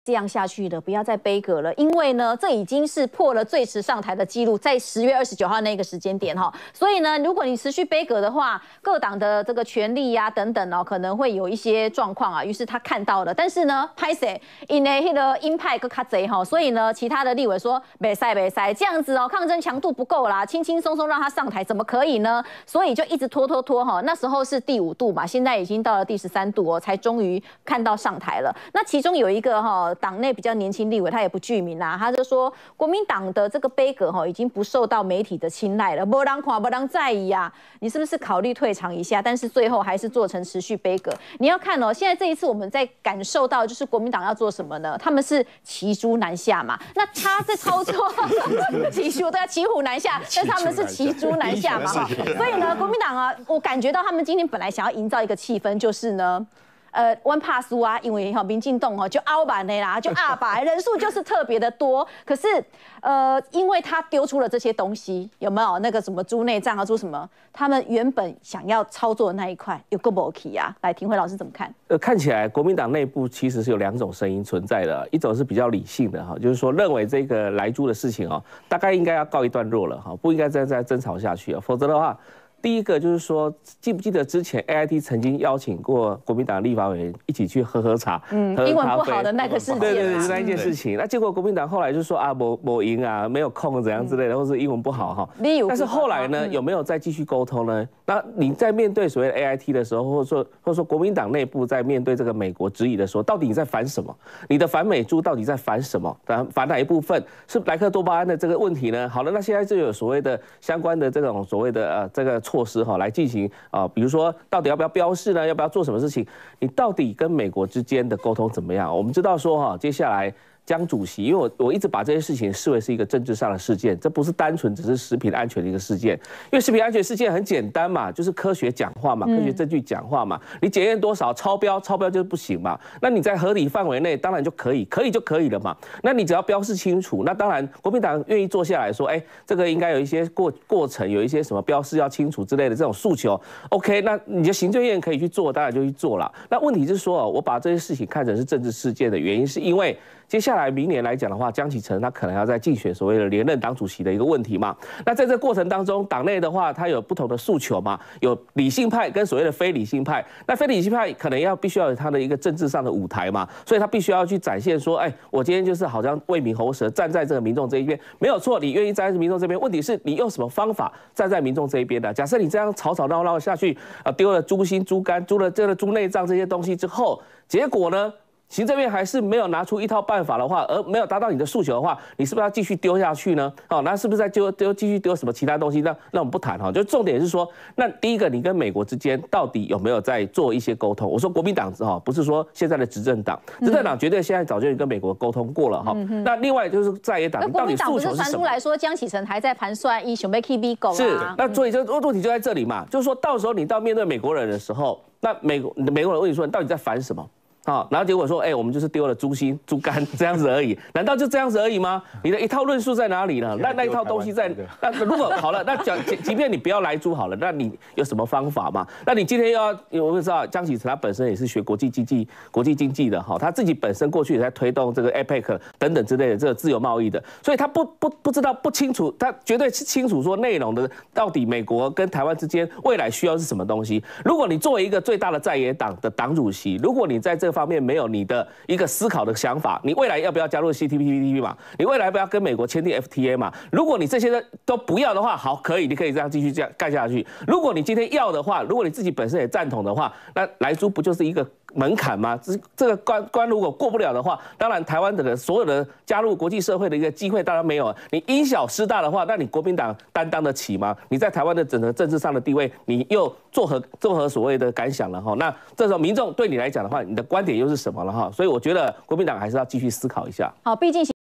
这样下去的，不要再杯葛了，因为呢，这已经是破了最迟上台的记录，在10月29号那个时间点哈。所以呢，如果你持续杯葛的话，各党的这个权力呀等等哦，可能会有一些状况啊。于是他看到了，但是呢，拍谁因为那个鹰派更卡贼哈，所以呢，其他的立委说没塞这样子哦，抗争强度不够啦，轻轻松松让他上台怎么可以呢？所以就一直拖哈。那时候是第5度嘛，现在已经到了第13度哦，才终于看到上台了。那其中有一个哈。党内比较年轻立委，他也不具名啦，他就说国民党的这个杯葛已经不受到媒体的青睐了，没人看，没人在意啊，你是不是考虑退场一下？但是最后还是做成持续杯葛。你要看哦，现在这一次我们在感受到就是国民党要做什么呢？他们是骑猪南下嘛，那他在操作骑猪对，骑虎难下，但是他们是骑猪南下嘛哈，所以呢，国民党啊，我感觉到他们今天本来想要营造一个气氛，就是呢。温怕输啊，因为民进党就凹版的啦，就阿白人数就是特别的多。可是因为他丢出了这些东西，有没有那个什么猪内脏啊，猪什么？他们原本想要操作的那一块有个 key 啊。来，庭辉老师怎么看？ 看起来国民党内部其实是有2种声音存在的，一种是比较理性的哈，就是说认为这个莱猪的事情哦，大概应该要告一段落了哈，不应该再争吵下去，否则的话。第一个就是说，记不记得之前 AIT 曾经邀请过国民党立法委员一起去喝茶， 英文不好的那个事件， 对，那一件事情。那结果国民党后来就说啊，没赢啊，没有空怎样之类的，或是英文不好哈。但是后来呢，有没有再继续沟通呢？那你在面对所谓的 AIT 的时候，或者说国民党内部在面对这个美国质疑的时候，到底你在反什么？你的反美猪到底在反什么？反哪一部分？是莱克多巴胺的这个问题呢？好了，那现在就有所谓的相关的这种所谓的这个措施哈，来进行比如说到底要不要标示呢？要不要做什么事情？你到底跟美国之间的沟通怎么样？我们知道说哈，接下来。江主席，因为我一直把这些事情视为是一个政治上的事件，这不是单纯只是食品安全的一个事件。因为食品安全事件很简单嘛，就是科学讲话嘛，科学证据讲话嘛。你检验多少超标就是不行嘛。那你在合理范围内，当然就可以就可以了嘛。那你只要标示清楚，那当然国民党愿意坐下来说，这个应该有一些过程，有一些什么标示要清楚之类的这种诉求。OK， 那你的行政院可以去做，当然就去做了。那问题是说，我把这些事情看成是政治事件的原因，是因为。接下来明年来讲的话，江启臣他可能要在竞选所谓的连任党主席的一个问题嘛。那在这个过程当中，党内的话，他有不同的诉求嘛，有理性派跟所谓的非理性派。那非理性派可能必须要有他的一个政治上的舞台嘛，所以他必须要去展现说，我今天就是好像为民喉舌，站在这个民众这一边，没有错，你愿意站在民众这边，问题是你用什么方法站在民众这一边的？假设你这样吵闹闹下去，丢了猪心、猪肝、猪内脏这些东西之后，结果呢？行政院还是没有拿出一套办法的话，而没有达到你的诉求的话，你是不是要继续丢下去呢？那是不是再继续丢什么其他东西？那我们不谈哈，就重点是说，那第一个，你跟美国之间到底有没有在做一些沟通？我说国民党不是说现在的执政党，执政党绝对现在早就跟美国沟通过了哈。那另外就是在野党，到底诉求是什么？国民党不是传出来说江启臣还在盘算以准备 KB 狗是，那所以这问题就在这里嘛，就是说到时候你到面对美国人的时候，那美国人问你说你到底在烦什么？然后结果说，我们就是丢了猪心、猪肝这样子而已，难道就这样子而已吗？你的一套论述在哪里呢？那一套东西在，那如果好了，那即便你不要来猪好了，那你有什么方法嘛？那你今天我们知道江启臣他本身也是学国际经济的哈，他自己本身过去也在推动这个 APEC 等等之类的这个自由贸易的，所以他不知道不清楚，他绝对是清楚说内容的到底美国跟台湾之间未来需要是什么东西。如果你作为一个最大的在野党的党主席，如果你在这方面没有你的一个思考的想法，你未来要不要加入 CPTPP 嘛？你未来要不要跟美国签订 FTA 嘛？如果你这些都不要的话，好，可以，你可以这样继续这样干下去。如果你今天要的话，如果你自己本身也赞同的话，那莱猪不就是一个门槛吗？这个关如果过不了的话，当然台湾的所有的加入国际社会的一个机会当然没有。你因小失大的话，那你国民党担当得起吗？你在台湾的整个政治上的地位，你又作何所谓的感想了哈？那这时候民众对你来讲的话，你的观点又是什么了哈？所以我觉得国民党还是要继续思考一下。 好，毕竟。